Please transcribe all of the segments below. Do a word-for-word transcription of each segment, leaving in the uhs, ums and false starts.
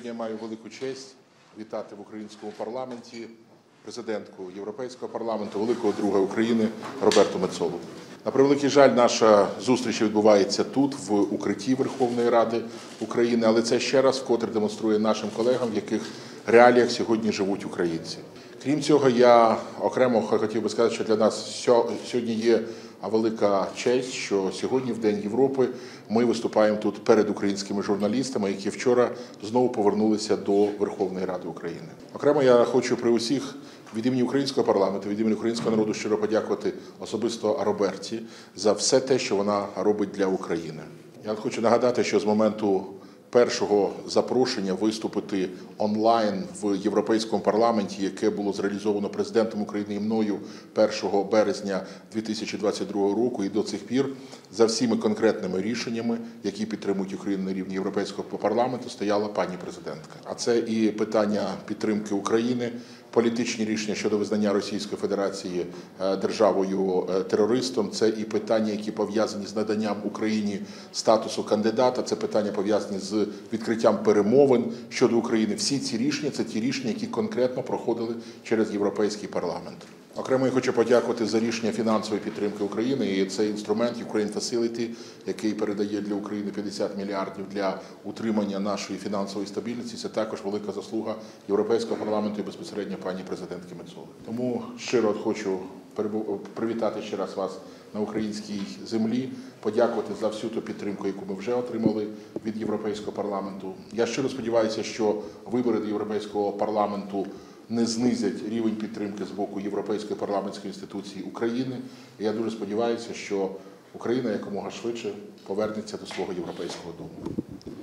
Я маю велику честь вітати в українському парламенті президентку Європейського парламенту, великого друга України Роберту Мецолу. На превеликий жаль, наша зустріч відбувається тут, в укритті Верховної Ради України, але це ще раз вкотре демонструє нашим колегам, в яких реаліях сьогодні живуть українці. Крім цього, я окремо хотів би сказати, що для нас сьогодні є велика честь, що сьогодні, в День Європи, ми виступаємо тут перед українськими журналістами, які вчора знову повернулися до Верховної Ради України. Окремо я хочу при усіх від імені українського парламенту, від імені українського народу щиро подякувати особисто Роберті за все те, що вона робить для України. Я хочу нагадати, що з моменту першого запрошення виступити онлайн в Європейському парламенті, яке було зреалізовано президентом України і мною першого березня дві тисячі двадцять другого року, і до цих пір за всіми конкретними рішеннями, які підтримують Україну на рівні Європейського парламенту, стояла пані президентка. А це і питання підтримки України, політичні рішення щодо визнання Російської Федерації державою-терористом, це і питання, які пов'язані з наданням Україні статусу кандидата, це питання пов'язані з відкриттям перемовин щодо України. Всі ці рішення – це ті рішення, які конкретно проходили через Європейський парламент. Окремо я хочу подякувати за рішення фінансової підтримки України, і цей інструмент Ukraine Facility, який передає для України п'ятдесят мільярдів для утримання нашої фінансової стабільності, це також велика заслуга Європейського парламенту і безпосередньо пані президентки Мецоли. Тому щиро хочу привітати ще раз вас на українській землі, подякувати за всю ту підтримку, яку ми вже отримали від Європейського парламенту. Я щиро сподіваюся, що вибори до Європейського парламенту не знизять рівень підтримки з боку Європейської парламентської інституції України. І я дуже сподіваюся, що Україна якомога швидше повернеться до свого європейського дому.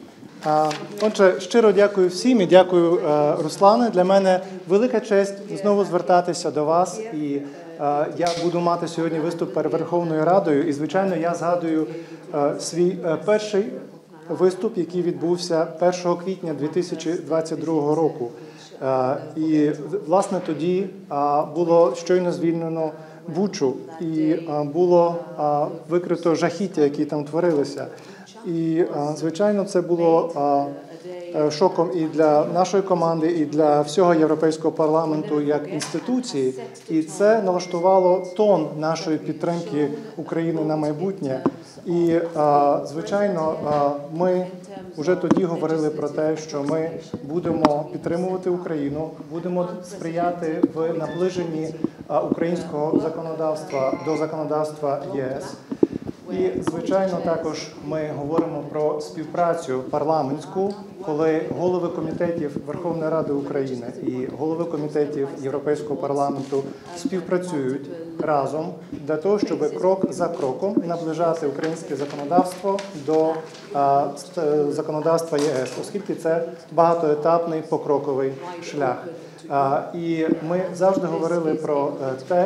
Отже, щиро дякую всім і дякую, Руслане. Для мене велика честь знову звертатися до вас. І я буду мати сьогодні виступ перед Верховною Радою. І, звичайно, я згадую свій перший виступ, який відбувся першого квітня дві тисячі двадцять другого року. І, власне, тоді було щойно звільнено Бучу, і було викрито жахіття, які там творилися. І, звичайно, це було шоком і для нашої команди, і для всього Європейського парламенту як інституції. І це налаштувало тон нашої підтримки України на майбутнє. І, звичайно, ми вже тоді говорили про те, що ми будемо підтримувати Україну, будемо сприяти в наближенні українського законодавства до законодавства ЄС. І, звичайно, також ми говоримо про співпрацю парламентську, коли голови комітетів Верховної Ради України і голови комітетів Європейського парламенту співпрацюють разом для того, щоб крок за кроком наближати українське законодавство до а, законодавства ЄС, оскільки це багатоетапний покроковий шлях. А, і ми завжди говорили про те,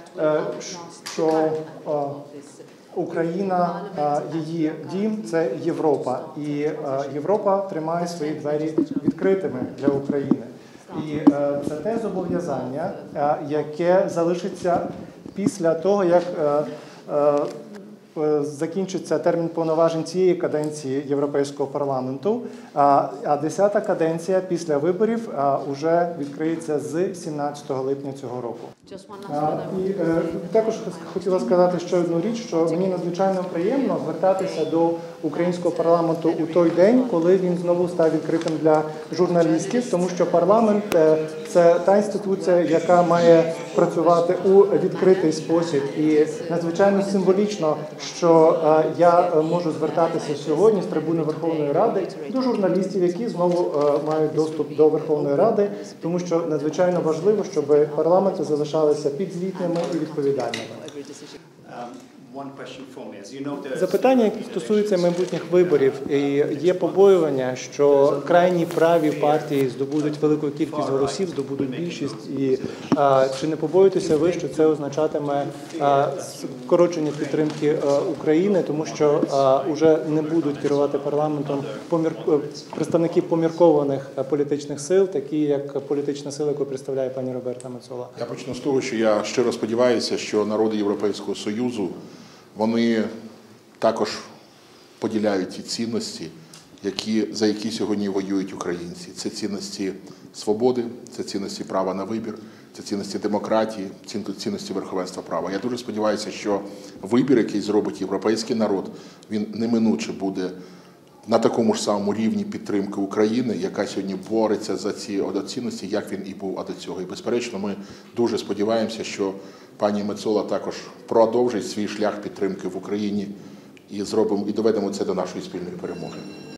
що а, Україна, її дім – це Європа. І Європа тримає свої двері відкритими для України. І це те зобов'язання, яке залишиться після того, як закінчиться термін повноважень цієї каденції Європейського парламенту, а десята каденція після виборів вже відкриється з сімнадцятого липня цього року. І також хотіла сказати ще одну річ, що мені надзвичайно приємно звертатися до українського парламенту у той день, коли він знову став відкритим для журналістів, тому що парламент – це та інституція, яка має працювати у відкритий спосіб. І надзвичайно символічно, що я можу звертатися сьогодні з трибуни Верховної Ради до журналістів, які знову мають доступ до Верховної Ради, тому що надзвичайно важливо, щоб парламенти залишалися підзвітними і відповідальними. Запитання, які стосуються майбутніх виборів, і є побоювання, що крайні праві партії здобудуть велику кількість голосів, здобудуть більшість. І а, чи не побоюєтеся ви, що це означатиме а, скорочення підтримки а, України, тому що а, уже не будуть керувати парламентом помір... представники поміркованих політичних сил, такі як політична сила, яку представляє пані Роберта Мецола? Я почну з того, що я щиро сподіваюся, що народи Європейського Союзу, вони також поділяють ті цінності, які, за які сьогодні воюють українці. Це цінності свободи, це цінності права на вибір, це цінності демократії, цінності верховенства права. Я дуже сподіваюся, що вибір, який зробить європейський народ, він неминуче буде на такому ж самому рівні підтримки України, яка сьогодні бореться за ці цінності, як він і був до цього. І, безперечно, ми дуже сподіваємося, що пані Мецола також продовжить свій шлях підтримки в Україні і зробимо і доведемо це до нашої спільної перемоги.